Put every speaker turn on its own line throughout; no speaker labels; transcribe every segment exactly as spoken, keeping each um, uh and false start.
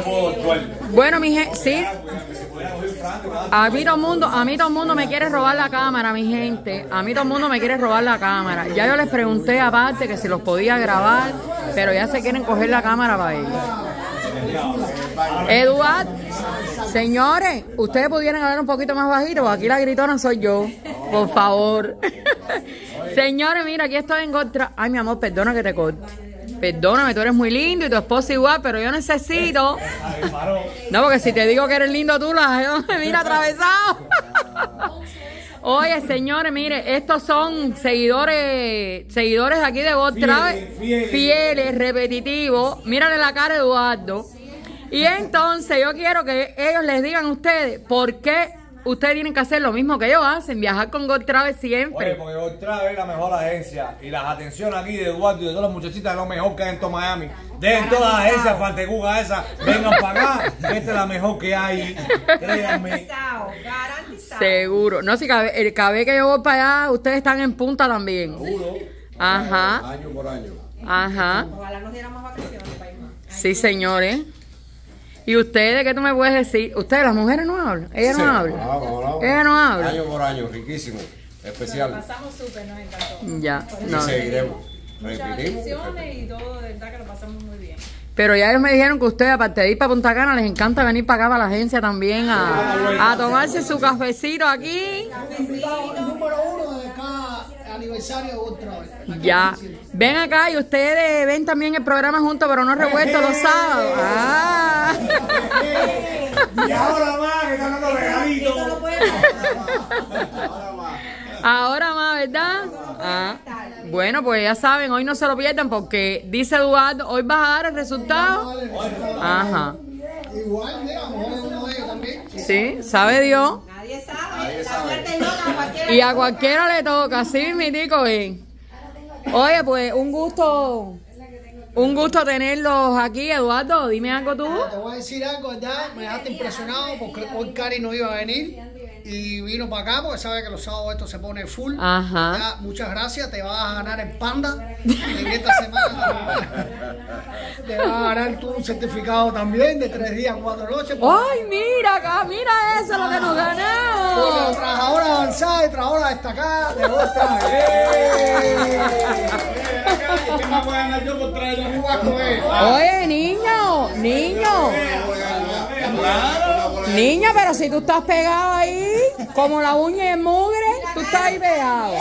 puedo actuar.
Bueno, mi gente, sí. A mí todo el mundo, a mmí todo el mundo me quiere robar la cámara, mi gente. A mí todo el mundo me quiere robar la cámara. Ya yo les pregunté aparte que si los podía grabar, pero ya se quieren coger la cámara para ellos. Eduard, señores, ustedes pudieran hablar un poquito más bajito, porque aquí la gritona soy yo. Por favor. Señores, mira, aquí estoy en contra. Ay, mi amor, perdona que te corte. Perdóname, tú eres muy lindo y tu esposa igual, pero yo necesito. No, porque si te digo que eres lindo tú, la me mira atravesado. Oye, señores, mire, estos son seguidores, seguidores aquí de God Travel, fieles, fieles, repetitivos. Mírale la cara a Eduardo. Y entonces yo quiero que ellos les digan a ustedes por qué ustedes tienen que hacer lo mismo que ellos hacen, viajar con God Travel siempre.
Oye, porque God Travel es la mejor agencia y las atenciones aquí de Eduardo y de todas las muchachitas es lo mejor que hay en todo Miami. Dejen todas las agencias fantecugas esas, vengan para acá, esta es la mejor que hay, créanme.
Garantizado, garantizado.
Seguro. No, si cada, el, cada vez que yo voy para allá, ustedes están en punta también.
Seguro.
Ajá.
Año por año.
Ajá.
Ojalá nos diéramos vacaciones para ir más.
Sí, señores. ¿Y ustedes qué tú me puedes decir? Ustedes, las mujeres no hablan. Ellas
Sí.
no hablan.
Ah, no, no.
Ellas no hablan.
Año por año, riquísimo, especial.
Pasamos súper, nos encantó.
Ya,
Y
no.
seguiremos.
Muchas
Repetimos.
bendiciones y todo, de verdad que lo pasamos muy bien.
Pero ya ellos me dijeron que ustedes, aparte de ir para Punta Cana, les encanta venir para acá, para la agencia también, a, a tomarse su cafecito aquí.
El número uno de cada aniversario de God Travel.
Ya. Ven acá y ustedes ven también el programa juntos, pero no revuelto los sábados. Ah.
Y ahora más, que están dando regalitos.
Eso lo puede
Ahora más, ¿verdad? Ah. Bueno, pues ya saben, hoy no se lo pierdan porque dice Eduardo, hoy vas a dar el resultado. Ajá.
Igual, mira, mejor uno de ellos también.
Sí, sabe Dios.
Nadie sabe, la suerte es loca a cualquiera.
Y a cualquiera le toca, así mitico ven. Oye, pues un gusto, un gusto tenerlos aquí, Eduardo. Dime algo tú.
Te voy a decir algo, ¿verdad? Me dejaste impresionado porque hoy Cari no iba a venir y vino para acá porque sabe que los sábados esto se pone full.
Ajá.
Ya, muchas gracias, te vas a ganar el Panda en esta semana. Te vas a ganar tú un certificado también de tres días, cuatro noches.
Ay, mira acá, mira eso lo que nos
Por la
ganamos.
trabajadora avanzada y trabajadora destacada de God Travel.
¿Qué más voy a ganar yo por traer un
Cuatro es.
Oye, niño, niño. Niña, pero si tú estás pegado ahí, como la uña de mugre, tú estás ahí pegado.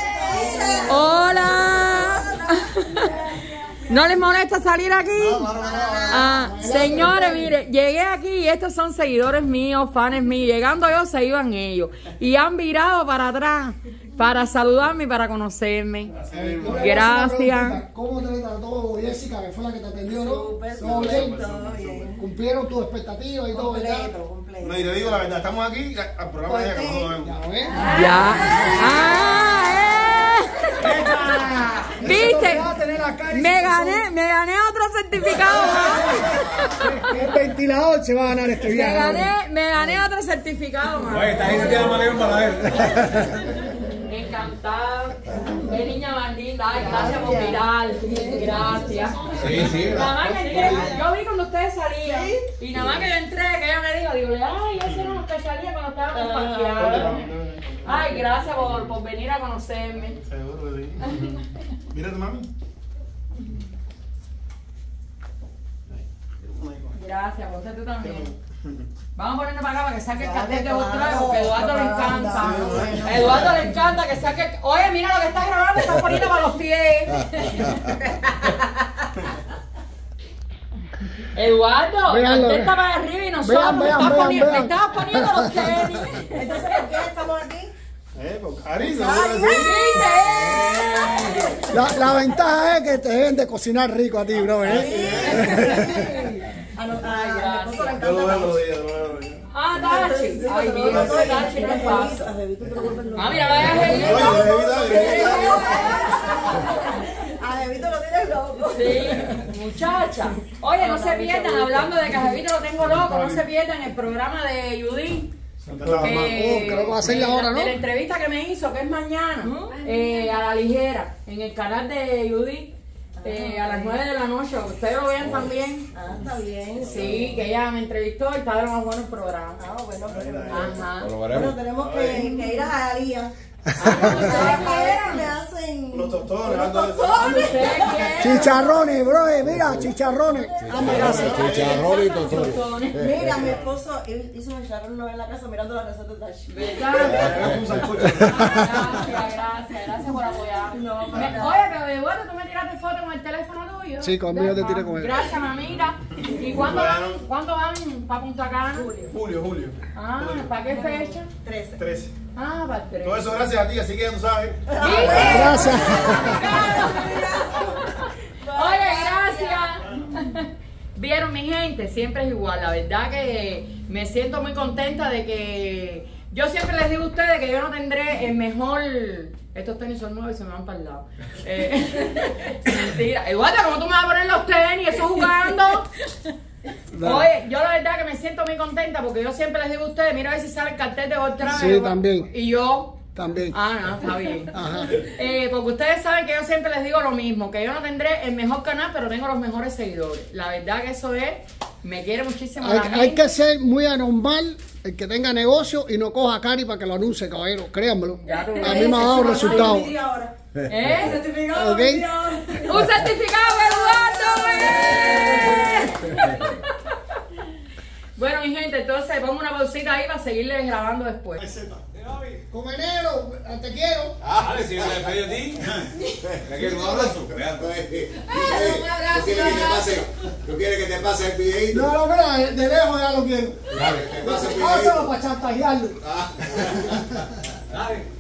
Hola. ¿No les molesta salir aquí? Ah, señores, mire, llegué aquí y estos son seguidores míos, fans míos. Llegando yo se iban ellos. Y han virado para atrás para saludarme y para conocerme. Gracias.
¿Cómo te trató Jessica, que fue la que te atendió? ¿No? ¿Todo bien? ¿Cumplieron tus expectativas y todo, verdad?
No, y te digo la verdad, estamos aquí al programa de ella que no lo vemos.
¿Ya ves?
Ya. Ah, eh. ¿Viste? Me gané, me gané otro certificado más.
El ventilador se va a ganar este
Me
viaje.
gané, me gané otro certificado más.
Oye, esta gente tiene más león para ver.
Encantada. Qué niña más linda. Ay, gracias por mirar. Gracias.
Sí, sí.
Nada más que entré, yo vi cuando ustedes salían. Y nada más que yo entré, que ella me dijo, digo, ay, ese no usted salía cuando estábamos parqueados. Ay, gracias por, por venir a conocerme.
Seguro que sí. Mira tu mami.
Gracias, por usted tú también. Vamos a ponernos para acá para que saque el cartel de God Travel, porque a Eduardo le encanta. A Eduardo le encanta que saque. Oye, mira lo que estás grabando, estás poniendo para los pies. Eduardo,
Véanlo,
usted está para arriba y nosotros
vean,
le
vean,
estás
vean,
poniendo, le
vean.
estabas poniendo los tenis.
Entonces, ¿por qué estamos aquí?
Eh, pues Cari,
La, la ventaja es que te deben de cocinar rico a ti, bro. ¿eh?
A no- a- a mi esposo le
Yo lo veo
encanta.
los días, yo lo veo los días.
Ah, Tachi. Ay, mira, ese Tachi no es fácil. Ah, mira, vaya
Oye,
Angelito.
Revita,
A Jevito lo tienes loco.
Sí, muchacha. Oye, no se pierdan, hablando de que a Jevito lo tengo loco, no se pierdan el programa de Judy. Eh,
creo que va a ser ahora, ¿no?
de la entrevista que me hizo, que es mañana, eh, a la ligera, en el canal de Judy. eh, a las nueve de la noche. Ustedes lo vean también.
Ah, está bien.
Sí, que ella me entrevistó y está de lo más bueno el programa.
Ah, bueno, pero...
Ajá.
Lo
Bueno,
veremos.
tenemos que, que ir a Jalía.
Ah,
A ver si me hacen...
Unos tostones,
unos
algo de eso.
tostones.
ustedes quieren.
Chicharrones, bro, eh, mira, chicharrones. Dame gracias.
Chicharrón y tostones.
Mira, mi esposo hizo un chicharrón una vez en la casa mirando la receta de Tashi.
¿Verdad?
Un sancocho.
Gracias, gracias, gracias por apoyar.
No,
Me-
para
Oye, pero bueno, tú me tiraste foto con el teléfono tuyo.
Sí, conmigo te tiré con él.
Gracias, mamita. ¿Y cuándo van, cuándo van para Punta Cana?
Julio, Julio.
Ah, ¿para qué fecha?
trece.
trece.
Ah, para el tres.
Todo eso gracias a ti, así que ya tú sabes.
Gracias.
Oye, gracias. Vieron, mi gente, siempre es igual. La verdad que me siento muy contenta de que yo siempre les digo a ustedes que yo no tendré el mejor. Estos tenis son nuevos y se me van para el lado. Eh, mentira. Eduardo, ¿cómo tú me vas a poner los tenis? Eso jugando. Oye, yo la verdad que me siento muy contenta porque yo siempre les digo a ustedes, mira a ver si sale el cartel de Gold Travel.
Sí, también.
Y yo.
También.
Ah, no, está bien.
Ajá.
Eh, porque ustedes saben que yo siempre les digo lo mismo, que yo no tendré el mejor canal, pero tengo los mejores seguidores. La verdad que eso es, me quiere muchísimo
Hay,
la
hay
gente.
que ser muy anormal el que tenga negocio y no coja a Cari para que lo anuncie, caballero. Créanmelo.
Ya tú
A
ves.
mí me ha dado resultados.
¿Eh?
Certificado
Ok.
de media hora.
¡Un certificado, Eduardo! güey! Bueno, mi gente, entonces pongo una pausita ahí para seguirles grabando después.
Con enero, te quiero.
Ah, dale, si yo te pedí a ti. ¿Me quieres un abrazo? Vean, pues.
Un abrazo,
¿Tú quieres que te pase, tú quieres que te pase el videito?
No, no, mira, de de lejos ya lo quiero.
Dale, te pasa el
Hácelo
videito.
para chantajearlo.
Dale.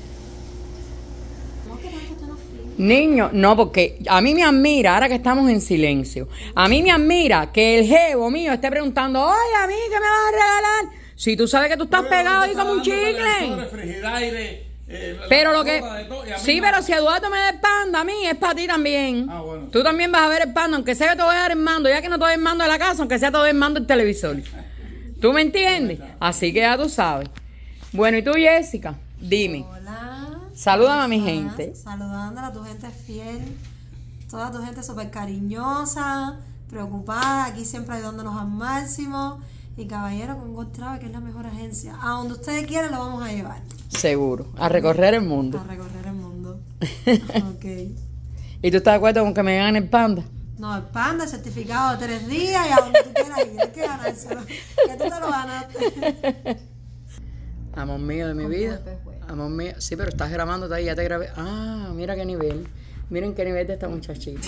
Niño, no, porque a mí me admira, ahora que estamos en silencio, a mí me admira que el jevo mío esté preguntando, oye, a mí, ¿qué me vas a regalar? Si tú sabes que tú estás pegado ahí como un chicle. Pero lo que... Sí, pero si Eduardo me da el panda a mí, es para ti también.
Ah, bueno.
Tú también vas a ver el panda, aunque sea que te voy a dar el mando, ya que no te doy el mando de la casa, aunque sea te doy el mando del televisor. ¿Tú me entiendes? Así que ya tú sabes. Bueno, ¿y tú, Jessica? Dime.
Hola.
Salúdame a mi
¿Cómo
gente.
estás? Saludándola a tu gente fiel, toda tu gente súper cariñosa, preocupada, aquí siempre ayudándonos al máximo. Y caballero, con Gold Travel, que es la mejor agencia. A donde ustedes quieran lo vamos a llevar.
Seguro. A recorrer el mundo.
A recorrer el mundo. Ok.
¿Y tú estás de acuerdo con que me ganen el panda?
No, el panda, certificado de tres días y a donde tú quieras ir. Hay que ganárselo. Que tú te lo ganaste.
Amor mío de mi vida. Amor mío. Sí, pero estás grabando ahí, ya te grabé. Ah, mira qué nivel. Miren qué nivel de esta muchachita.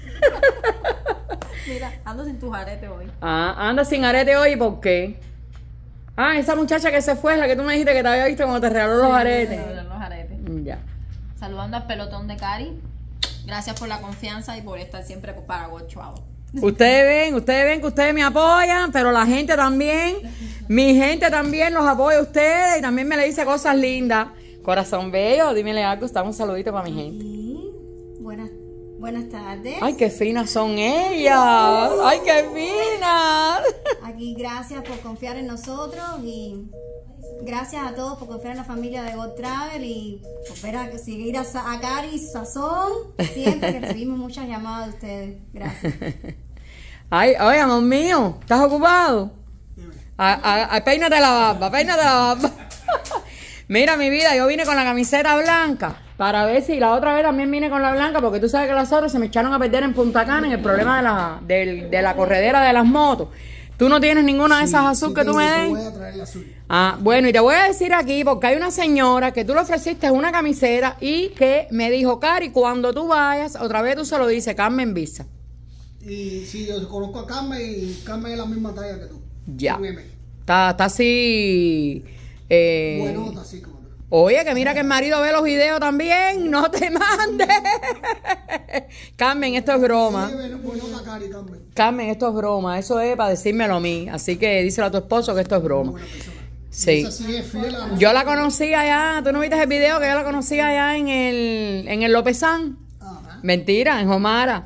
Mira, ando sin tus aretes hoy.
Ah, anda sin arete hoy, ¿por qué? Ah, esa muchacha que se fue, la que tú me dijiste que te había visto cuando te regaló los aretes.
Los aretes.
Ya.
Saludando al pelotón de Cari. Gracias por la confianza y por estar siempre para Gold Travel.
Ustedes ven, ustedes ven que ustedes me apoyan, pero la gente también, mi gente también los apoya a ustedes y también me le dice cosas lindas. Corazón bello, dímele algo, está un saludito para mi gente.
Sí. Buenas, buenas tardes.
Ay, qué finas son ellas. Ay, qué finas.
Aquí gracias por confiar en nosotros y gracias a todos por confiar en la familia de Gold Travel y por ver a seguir a, Sa- a Cari Sazón siempre que recibimos muchas llamadas de ustedes. Gracias.
Ay, oye, amor mío, ¿estás ocupado? A, a, a- peínate la barba, peínate la barba. Mira, mi vida, yo vine con la camiseta blanca para ver si la otra vez también vine con la blanca, porque tú sabes que las otras se me echaron a perder en Punta Cana en el problema de la, del- de la corredera de las motos. ¿Tú no tienes ninguna de esas azul que tú me
Te
des?
voy a traer la azul.
Ah, bueno, y te voy a decir aquí, porque hay una señora que tú le ofreciste una camiseta y que me dijo, Cari, cuando tú vayas, otra vez tú se lo dices, Carmen Visa.
Y sí, yo conozco a Carmen y Carmen es la misma talla que tú.
Ya.
Un M.
Está, está así... eh,
Buenota, así como tú.
Oye, que mira que el marido ve los videos también, no te mandes. Carmen, esto es broma.
Sí, bueno, buenota, Cari, Carmen.
Carmen, esto es broma, eso es para decírmelo a mí. Así que díselo a tu esposo que esto es broma.
Buena persona.
Sí.
Esa sí es fiel a nosotros.
Yo la conocí allá, ¿tú no viste el video que yo la conocí allá en el, en el Lópezán?
Ajá.
Mentira, en Jomara.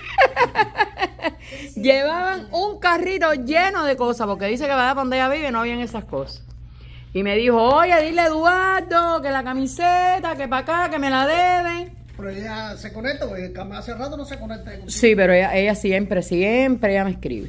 Llevaban un carrito lleno de cosas, porque dice que allá donde ella vive no habían esas cosas. Y me dijo, oye, dile a Eduardo que la camiseta, que para acá, que me la deben.
Pero ella se conecta, porque hace rato no se conecta.
Sí, pero ella, ella siempre, siempre ella me escribe.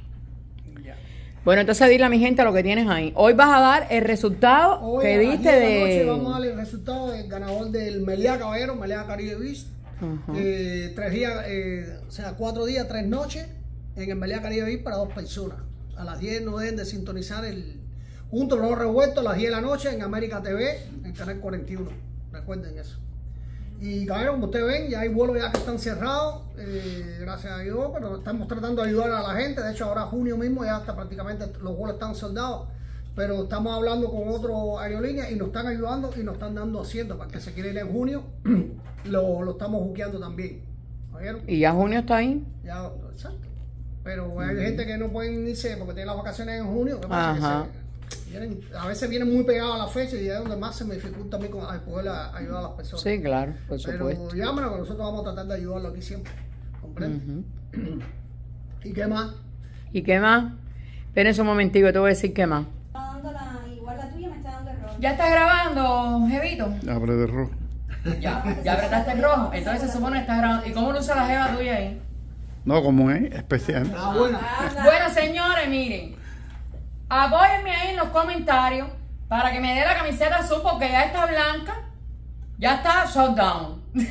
Bueno, entonces dile a mi gente lo que tienes ahí. Hoy vas a dar el resultado
Hoy,
que
a las
diste
diez la
de...
noche vamos a dar el resultado del ganador del Meliá Caballero, Meliá Caribe Beach.
Ajá.
Eh, tres días, eh, o sea, cuatro días, tres noches en el Meliá Caribe Beach para dos personas. A las diez no deben de sintonizar el Juntos los Revueltos a las diez de la noche en América T V, en Canal cuarenta y uno. Recuerden eso. Y caballero, como ustedes ven, ya hay vuelos ya que están cerrados, eh, gracias a Dios, pero estamos tratando de ayudar a la gente. De hecho, ahora junio mismo ya hasta prácticamente los vuelos están soldados, pero estamos hablando con otro aerolínea y nos están ayudando y nos están dando asientos para que se quiera ir en junio. lo, lo estamos buqueando también. ¿Caballero?
¿Y ya junio está ahí?
Ya, exacto. Pero hay gente que no pueden irse porque tienen las vacaciones en junio. ¿Qué pasa?
Ajá.
Que se, vienen, a veces vienen muy pegados a la fecha y es donde más se me dificulta a mí con, a poder a, ayudar a las personas.
Sí, claro, por
Pero
supuesto.
llámanos que nosotros vamos a tratar de ayudarlo aquí siempre. ¿Comprende?
Ujú.
¿Y qué más?
¿Y qué más? Espérense un momentico, te voy a decir qué más.
Está dando la, igual la tuya me está dando error.
¿Ya estás grabando, Jevito?
Abre de rojo.
Ya, ya apretaste el rojo. Entonces se supone que estás grabando. ¿Y cómo lo usa la jeva tuya ahí?
No, como es especial.
Ah, bueno.
Bueno, señores, miren. Apóyenme ahí en los comentarios para que me dé la camiseta azul porque ya está blanca. Ya está shut down.
Sí,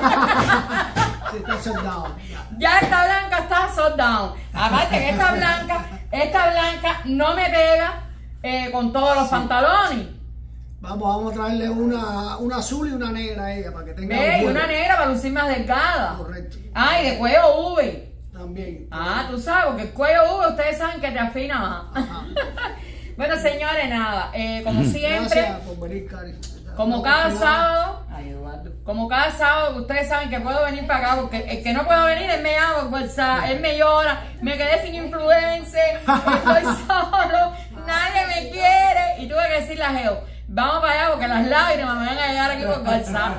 está soldado.
Ya esta blanca está sold down. Aparte que esta blanca, esta blanca no me pega eh, con todos los pantalones.
Vamos, vamos a traerle una, una azul y una negra a ella para que tenga.
Ve, y
un
una negra para lucir más delgada.
Correcto.
Ah, y de cuello V.
También.
Ah, tú sabes, porque el cuello V ustedes saben que te afina más.
Ajá.
Bueno, señores, nada. Eh, como siempre,
Gracias por venir, Cari.
como cada sábado, ay, Eduardo, como cada sábado, que ustedes saben que puedo venir para acá, porque el que no puedo venir, él me hago WhatsApp, él me llora, me quedé sin influencer, estoy solo, nadie me quiere, y tuve que decirle a Geo, vamos para allá porque las lágrimas me van a llegar aquí por WhatsApp.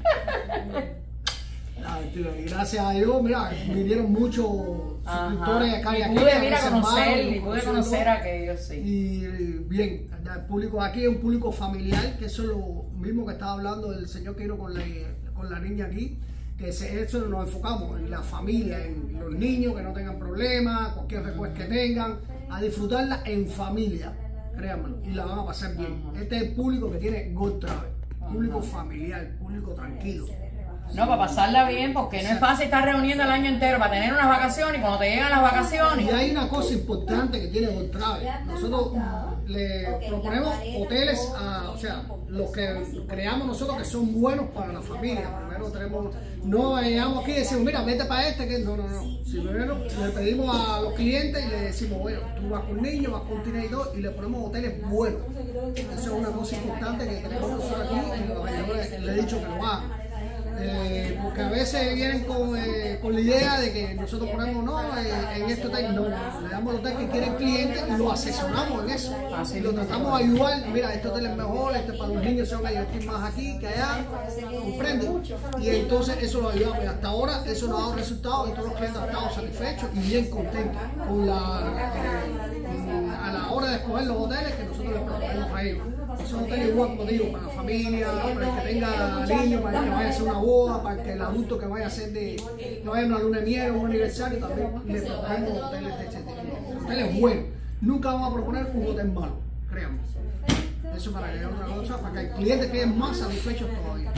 Ah, tío, y gracias a Dios, mira, vinieron muchos suscriptores acá y aquí.
pude
a
ir a
reservar,
conocer, y
nos
pude
conocieron
conocer a aquellos, sí.
Y eh, bien, el público aquí es un público familiar, que eso es lo mismo que estaba hablando el señor Quiro con la, con la niña aquí, que se, eso nos enfocamos en la familia, en los niños que no tengan problemas, cualquier recuerdo que tengan, a disfrutarla en familia, créanmelo, y la van a pasar bien. Este es el público que tiene Gold Travel, público familiar, público tranquilo.
No, para pasarla bien, porque no es fácil estar reuniendo el año entero para tener unas vacaciones y cuando te llegan las
Y
vacaciones.
hay una cosa importante que tiene Gold Travel. Nosotros le proponemos hoteles, a, o sea, los que creamos nosotros que son buenos para la familia. Primero tenemos, no llegamos aquí y decimos, mira, vete para este, que no, no, no. Si primero le pedimos a los clientes y le decimos, bueno, tú vas con niños, vas con teenagers y le ponemos hoteles buenos. Eso es una cosa importante que tenemos nosotros aquí y los vendedores le he dicho que lo hagan. Eh, porque a veces vienen con, eh, con la idea de que nosotros ponemos no eh, en este hotel, no, le damos el hotel que quiere el cliente y lo asesoramos en eso. Y lo tratamos de ayudar, mira, este hotel es mejor, este para los niños se van a divertir más aquí que allá, comprenden. Y entonces eso lo ayudamos. Y hasta ahora eso nos ha dado resultados y todos los clientes han estado satisfechos y bien contentos con la, eh, a la hora de escoger los hoteles que nosotros les proponemos a ellos. Son hoteles igual, como digo, para la familia, para el que tenga niños, para el que vaya a hacer una boda, para el que el adulto que vaya a hacer de, que vaya a una luna de miel o un aniversario, también le proponemos hoteles de este tipo. Hoteles buenos. Nunca vamos a proponer un hotel malo, créanme. Eso para que haya otra cosa, para que el cliente quede más satisfecho todavía.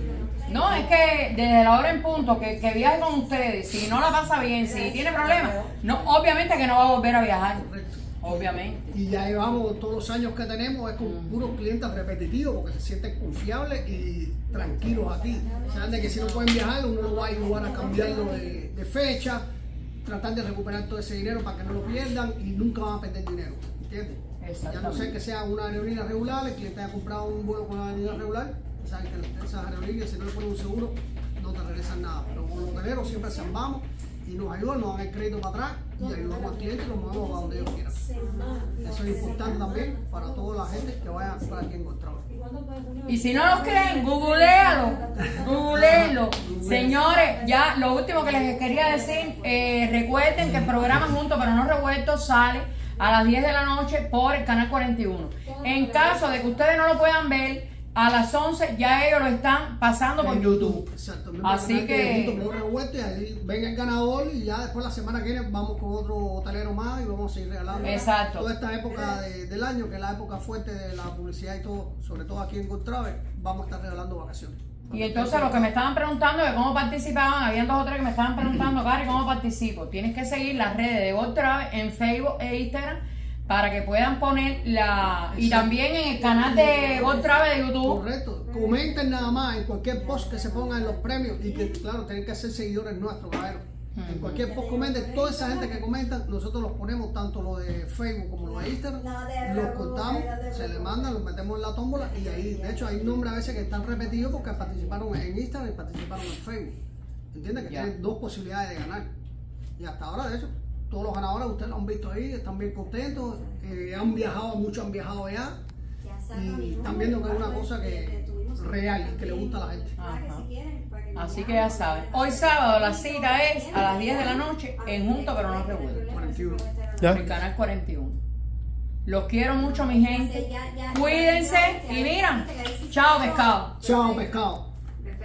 No, es que desde la hora en punto que, que viaje con ustedes, si no la pasa bien, si tiene problemas, no, obviamente que no va a volver a viajar.
Correcto.
Obviamente.
Y ya llevamos todos los años que tenemos, es con puros clientes repetitivos porque se sienten confiables y tranquilos aquí. Saben de que si no pueden viajar, uno lo va a ayudar a cambiarlo de, de fecha, tratar de recuperar todo ese dinero para que no lo pierdan y nunca van a perder dinero. ¿Entiendes? Ya no sé que sea una aerolínea regular, el cliente haya comprado un vuelo con una aerolínea regular, saben que esas aerolíneas, si no le ponen un seguro, no te regresan nada. Pero con los hoteleros siempre salvamos y nos ayudan, nos dan el crédito para atrás y ayudamos al cliente y lo movemos a donde ellos quieran. Eso es importante también para toda la gente que vaya a comprar aquí en Gold Travel.
Y si no los creen, googlealo, googlealo. Señores, ya lo último que les quería decir, eh, recuerden que el programa Juntos pero no Revueltos sale a las diez de la noche por el canal cuarenta y uno. En caso de que ustedes no lo puedan ver, a las once ya ellos lo están pasando por
En
YouTube.
Exacto. el mismo
Así
canal de
que-
YouTube, Mejor Revuelto, y ahí ven el ganador y ya después la semana que viene vamos con otro hotelero más y vamos a seguir regalando.
Exacto.
Toda esta época de- del año, que es la época fuerte de la publicidad y todo, sobre todo aquí en Gold Travel, vamos a estar regalando vacaciones.
Y entonces los que me estaban preguntando de cómo participaban, habían dos o tres que me estaban preguntando, Cari, ¿cómo participo? Tienes que seguir las redes de Gold Travel en Facebook e Instagram para que puedan poner la... Y
Exacto.
también en el canal de Gold Travel de YouTube.
Correcto. Comenten nada más en cualquier post que se ponga en los premios y que, claro, tienen que ser seguidores nuestros, caballeros. En cualquier post comenten, toda esa gente que comenta, nosotros los ponemos, tanto lo de Facebook como lo de Instagram, los contamos, se les mandan, los metemos en la tómbola y ahí, de hecho, hay nombres a veces que están repetidos porque participaron en Instagram y participaron en Facebook. ¿Entiendes? Que
Ya.
tienen dos posibilidades de ganar. Y hasta ahora, de hecho, todos los ganadores ustedes lo han visto ahí, están bien contentos, eh, han viajado, muchos han viajado ya y están viendo que es una cosa que real y que le gusta a la gente.
Ajá. Así que ya saben. Hoy sábado la cita es a las diez de la noche en Junto pero no Revuelto.
cuarenta y uno.
Ya.
En el canal cuarenta y uno. Los quiero mucho, mi gente. Cuídense y miran. Chao, pescado.
Chao, pescado.